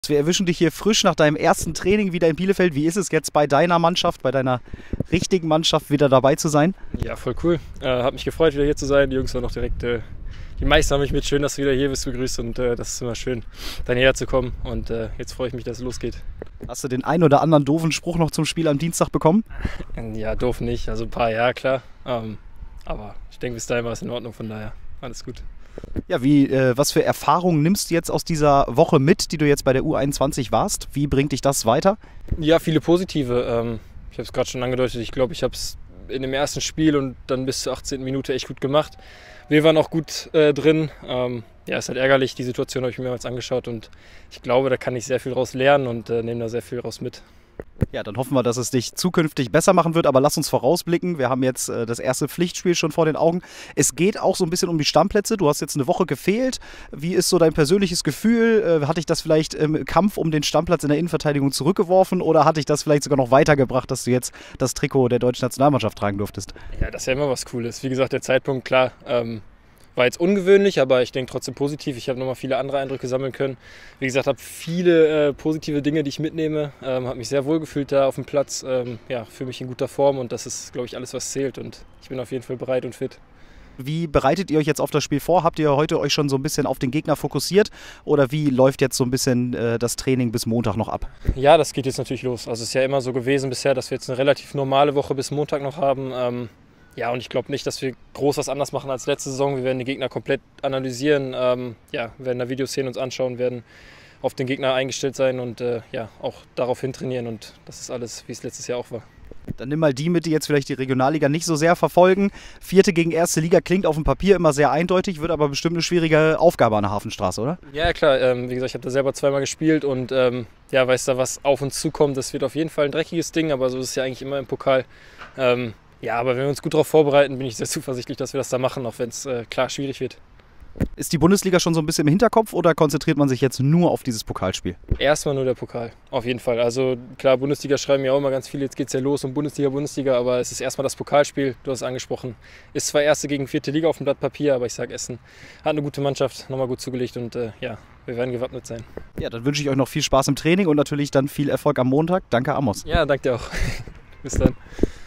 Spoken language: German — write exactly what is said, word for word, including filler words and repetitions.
Wir erwischen dich hier frisch nach deinem ersten Training wieder in Bielefeld. Wie ist es jetzt bei deiner Mannschaft, bei deiner richtigen Mannschaft wieder dabei zu sein? Ja, voll cool. Äh, hat mich gefreut, wieder hier zu sein. Die Jungs waren noch direkt, äh, die meisten haben mich mit schön, dass du wieder hier bist, begrüßt und äh, das ist immer schön, dann hierher zu kommen und äh, jetzt freue ich mich, dass es losgeht. Hast du den ein oder anderen doofen Spruch noch zum Spiel am Dienstag bekommen? Ja, doof nicht, also ein paar, ja klar, ähm, aber ich denke, bis dahin war es in Ordnung, von daher alles gut. Ja, wie, äh, was für Erfahrungen nimmst du jetzt aus dieser Woche mit, die du jetzt bei der U einundzwanzig warst? Wie bringt dich das weiter? Ja, viele positive. Ähm, ich habe es gerade schon angedeutet, ich glaube, ich habe es in dem ersten Spiel und dann bis zur achtzehnten Minute echt gut gemacht. Wir waren auch gut äh, drin. Ähm, ja, ist halt ärgerlich, die Situation habe ich mir mehrmals angeschaut und ich glaube, da kann ich sehr viel raus lernen und äh, nehme da sehr viel raus mit. Ja, dann hoffen wir, dass es dich zukünftig besser machen wird, aber lass uns vorausblicken. Wir haben jetzt äh, das erste Pflichtspiel schon vor den Augen. Es geht auch so ein bisschen um die Stammplätze. Du hast jetzt eine Woche gefehlt. Wie ist so dein persönliches Gefühl? Äh, hat dich das vielleicht im Kampf um den Stammplatz in der Innenverteidigung zurückgeworfen oder hat dich das vielleicht sogar noch weitergebracht, dass du jetzt das Trikot der deutschen Nationalmannschaft tragen durftest? Ja, das ist ja immer was Cooles. Wie gesagt, der Zeitpunkt, klar, ähm, war jetzt ungewöhnlich, aber ich denke trotzdem positiv. Ich habe nochmal viele andere Eindrücke sammeln können. Wie gesagt, habe viele äh, positive Dinge, die ich mitnehme. Ähm, habe mich sehr wohl gefühlt da auf dem Platz. Ähm, ja, fühle mich in guter Form und das ist, glaube ich, alles, was zählt. Und ich bin auf jeden Fall bereit und fit. Wie bereitet ihr euch jetzt auf das Spiel vor? Habt ihr heute euch schon so ein bisschen auf den Gegner fokussiert? Oder wie läuft jetzt so ein bisschen äh, das Training bis Montag noch ab? Ja, das geht jetzt natürlich los. Also es ist ja immer so gewesen bisher, dass wir jetzt eine relativ normale Woche bis Montag noch haben. Ähm, Ja, und ich glaube nicht, dass wir groß was anders machen als letzte Saison. Wir werden die Gegner komplett analysieren, ähm, ja, werden da Videoszenen uns anschauen, werden auf den Gegner eingestellt sein und äh, ja, auch daraufhin trainieren. Und das ist alles, wie es letztes Jahr auch war. Dann nimm mal die mit, die jetzt vielleicht die Regionalliga nicht so sehr verfolgen. Vierte gegen erste Liga klingt auf dem Papier immer sehr eindeutig, wird aber bestimmt eine schwierige Aufgabe an der Hafenstraße, oder? Ja, klar. Ähm, wie gesagt, ich habe da selber zweimal gespielt und ähm, ja, weiß da, was auf uns zukommt. Das wird auf jeden Fall ein dreckiges Ding, aber so ist es ja eigentlich immer im Pokal. Ähm, Ja, aber wenn wir uns gut darauf vorbereiten, bin ich sehr zuversichtlich, dass wir das da machen, auch wenn es äh, klar schwierig wird. Ist die Bundesliga schon so ein bisschen im Hinterkopf oder konzentriert man sich jetzt nur auf dieses Pokalspiel? Erstmal nur der Pokal, auf jeden Fall. Also klar, Bundesliga schreiben ja auch immer ganz viele, jetzt geht es ja los um Bundesliga, Bundesliga, aber es ist erstmal das Pokalspiel, du hast es angesprochen. Ist zwar erste gegen vierte Liga auf dem Blatt Papier, aber ich sage, Essen hat eine gute Mannschaft, nochmal gut zugelegt und äh, ja, wir werden gewappnet sein. Ja, dann wünsche ich euch noch viel Spaß im Training und natürlich dann viel Erfolg am Montag. Danke, Amos. Ja, danke dir auch. Bis dann.